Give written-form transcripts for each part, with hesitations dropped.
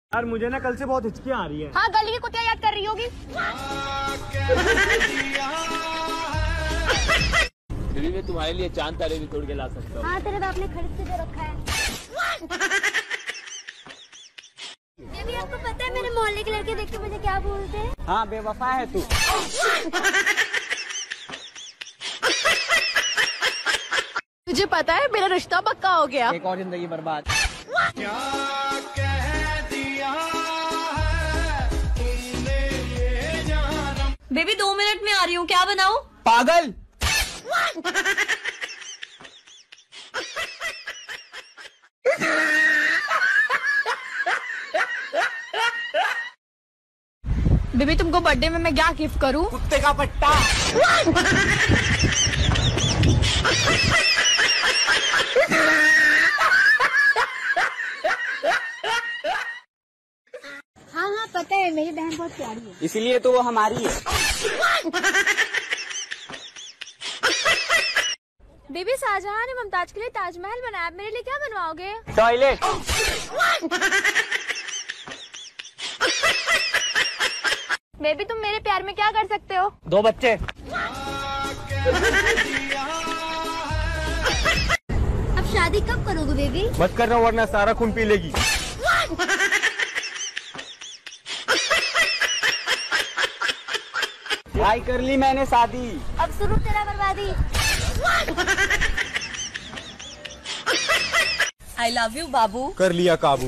यार मुझे ना कल से बहुत हिचकियाँ आ रही है। हाँ, गली की कुतिया याद कर रही होगी। बेबी मैं तुम्हारे लिए चांद तारे भी तोड़ के ला सकता हूँ। हाँ, तेरे बाप ने खरीद के दे रखा है। बेबी आपको पता है मेरे मोहल्ले के लड़के देख के मुझे क्या बोलते हैं? हाँ बेवफा है तू। तुझे पता है मेरा रिश्ता पक्का हो गया। एक और जिंदगी बर्बाद। क्या कह दिया है तुमने ये जानम। बेबी 2 मिनट में आ रही हूँ, क्या बनाऊँ? पागल। बेबी तुमको बर्थडे में मैं क्या गिफ्ट करूँ? कुत्ते का पट्टा। हाँ पता है, मेरी बहन बहुत प्यारी है। इसीलिए तो वो हमारी है। बेबी शाहजहां ने मुमताज के लिए ताजमहल बनाया, मेरे लिए क्या बनवाओगे? टॉयलेट। बेबी तुम मेरे प्यार में क्या कर सकते हो? 2 बच्चे। अब शादी कब करोगे बेबी? मत करना वरना सारा खून पी लेगी। भाई कर ली मैंने शादी। अब शुरू तेरा बर्बादी। आई लव यू बाबू। कर लिया काबू।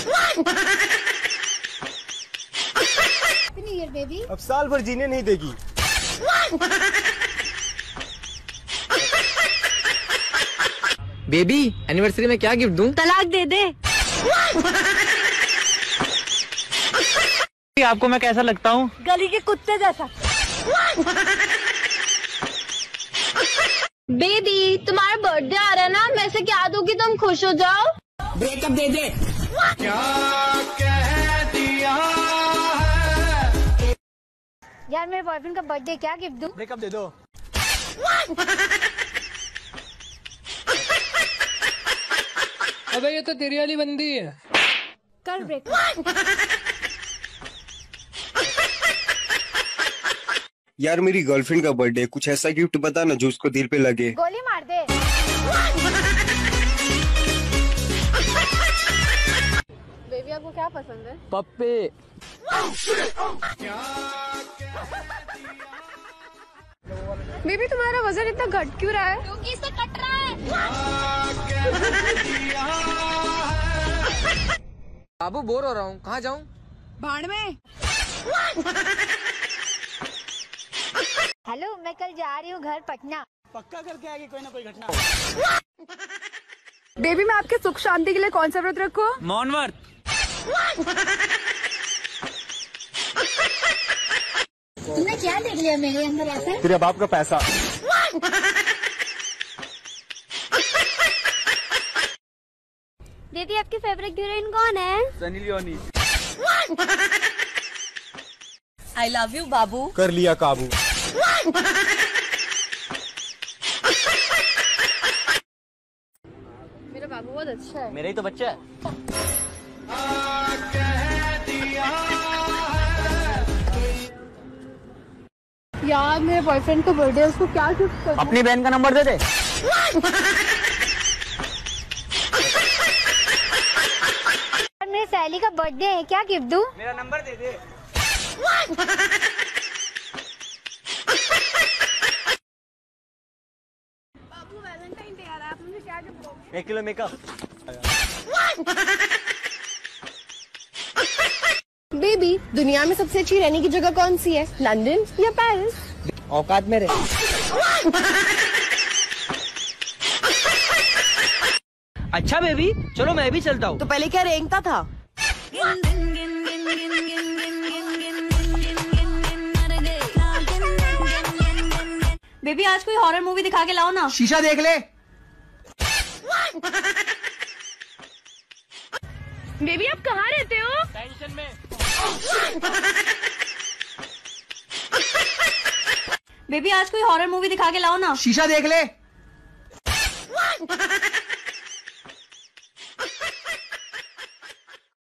New year baby. अब साल भर जीने नहीं देगी। बेबी एनिवर्सरी में क्या गिफ्ट दूं? तलाक दे दे। आपको मैं कैसा लगता हूँ? गली के कुत्ते जैसा। बेबी तुम्हारा बर्थडे आ रहा है ना, मैं से क्या दूं कि तुम खुश हो जाओ? ब्रेकअप दे दे। क्या कह दिया है। यार मेरे बॉयफ्रेंड का बर्थडे, क्या गिफ्ट दूं? ब्रेकअप दे दो। अबे ये तो तेरी वाली बंदी है। कर ब्रेकअप। यार मेरी गर्लफ्रेंड का बर्थडे, कुछ ऐसा गिफ्ट बता ना जो उसको दिल पे लगे। गोली मार दे। बेबी आपको क्या पसंद है? पप्पे। बेबी तुम्हारा वजन इतना घट क्यों रहा है? क्योंकि इसे कट रहा है। बाबू बोर हो रहा हूँ, कहाँ जाऊँ? भाड़ में। हेलो, मैं कल जा रही हूँ घर पटना। पक्का करके आएगी कोई ना कोई घटना। बेबी मैं आपके सुख शांति के लिए कौन सा व्रत रखूं? मौन व्रत। तुमने क्या देख लिया मेरे अंदर ऐसा? तेरे बाप का पैसा। दीदी आपकी फेवरेट हीरोइन कौन है? Sunny Leone. I love you बाबू। कर लिया काबू। मेरा बाबू बहुत अच्छा है। मेरा ही तो बच्चा है। यार मेरे बॉयफ्रेंड का बर्थडे है, उसको क्या गिफ्ट करूं? अपनी बहन का नंबर दे दे। मेरे सहेली का बर्थडे है, क्या गिफ्ट दूं? मेरा नंबर दे दे। बाबू वैलेंटाइन डे आ रहा है, आप मुझे क्या गिफ्ट दोगे? 1 किलो मेकअप। बेबी दुनिया में सबसे अच्छी रहने की जगह कौन सी है? लंदन या पेरिस? औकात में रहे। अच्छा बेबी चलो मैं भी चलता हूँ। तो पहले क्या रेंगता था? बेबी आज कोई हॉरर मूवी दिखा के लाओ ना। शीशा देख ले। बेबी आप कहाँ रहते हो? टेंशन में। बेबी आज कोई हॉरर मूवी दिखा के लाओ ना। शीशा देख ले।